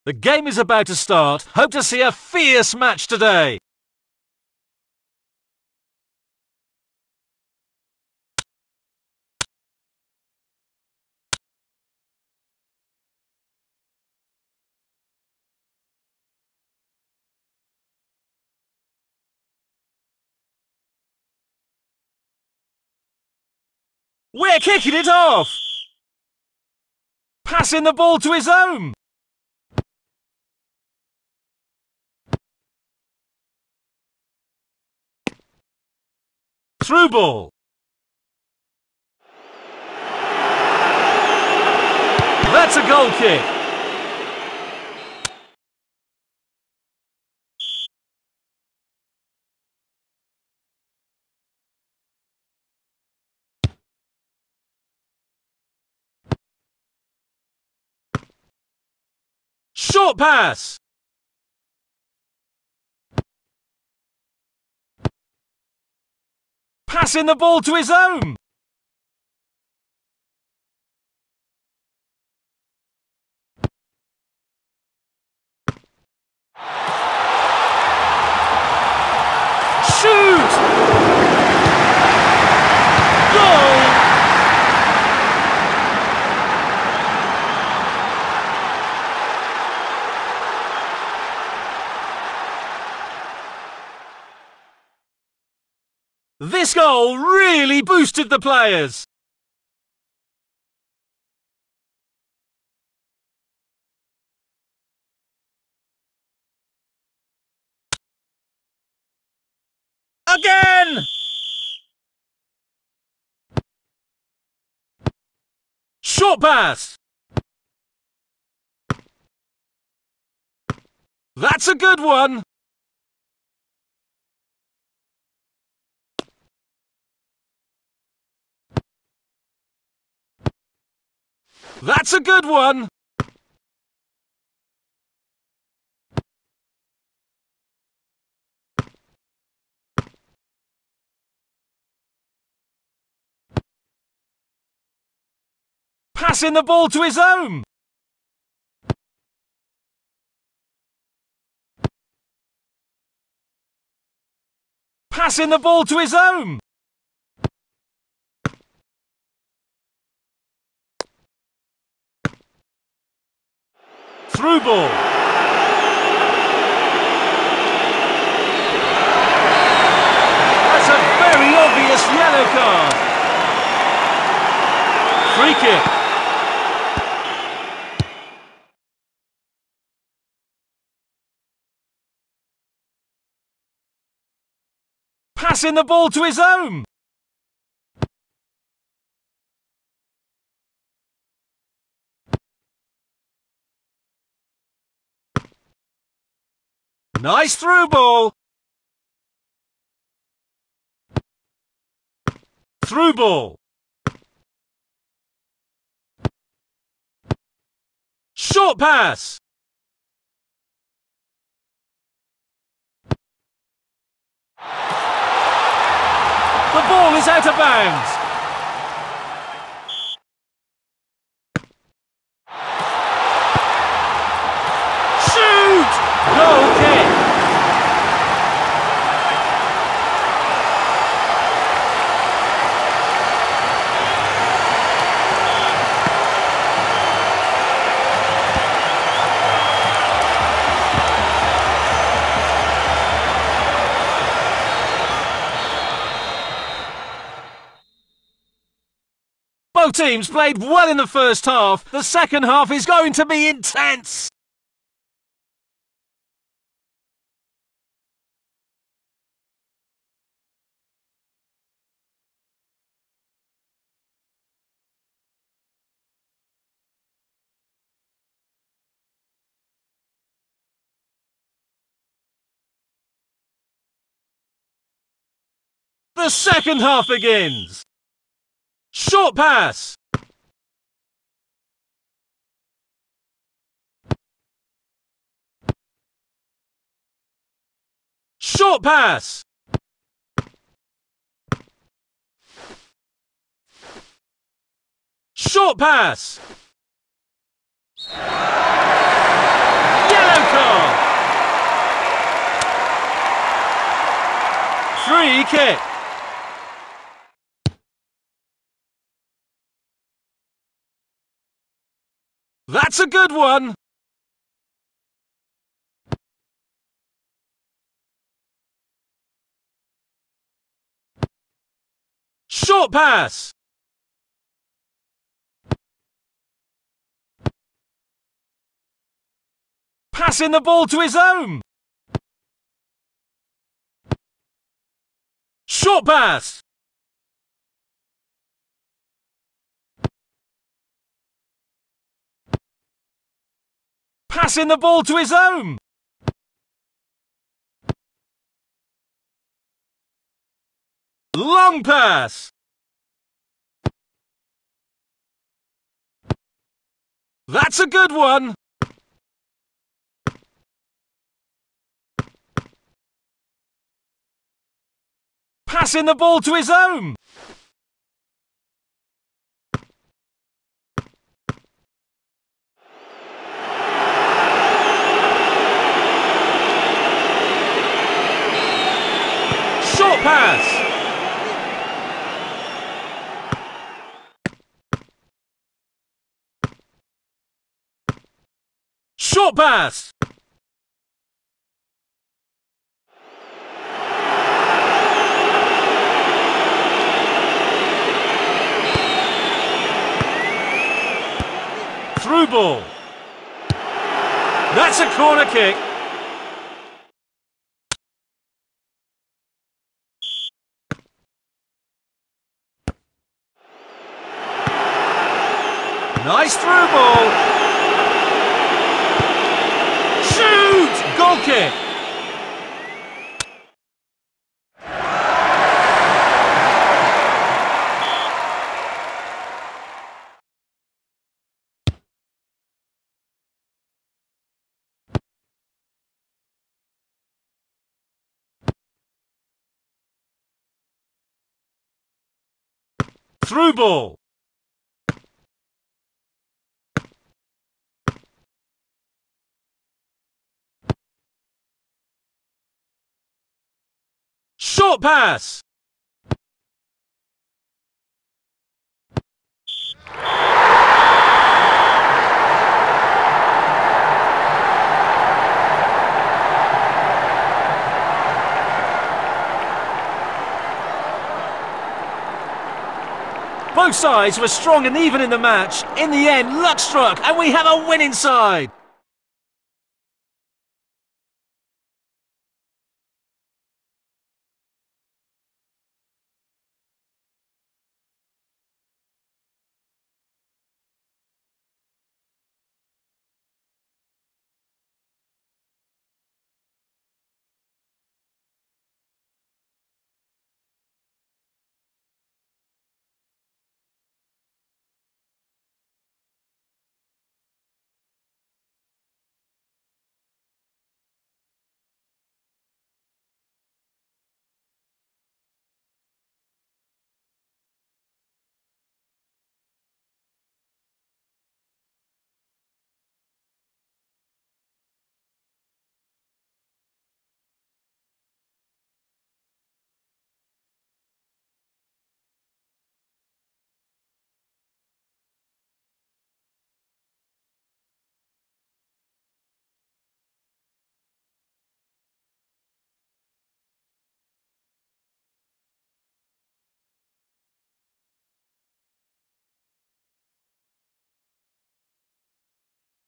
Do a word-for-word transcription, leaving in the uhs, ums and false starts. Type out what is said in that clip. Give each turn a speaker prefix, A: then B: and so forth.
A: The game is about to start. Hope to see a fierce match today. We're kicking it off! Passing the ball to his own! Through ball! That's a goal kick! Short pass! Passing the ball to his own! Shoot! Goal! This goal really boosted the players. Again! Short pass! That's a good one! That's a good one! Passing the ball to his own! Passing the ball to his own! Through ball! That's a very obvious yellow card! Free kick! Passing the ball to his own! Nice through ball! Through ball! Short pass! The ball is out of bounds! Shoot! Goal kick! Both teams played well in the first half. The second half is going to be intense. The second half begins. Short pass! Short pass! Short pass! call. Free kick. That's a good one. Short pass. Passing the ball to his own. Short pass. Passing the ball to his own. Long pass. That's a good one. Passing the ball to his own. Short pass. Short pass. Through ball. That's a corner kick. Nice through ball. Shoot! Goal kick. Through ball. Short pass. Both sides were strong and even in the match. In the end, luck struck and we have a winning side.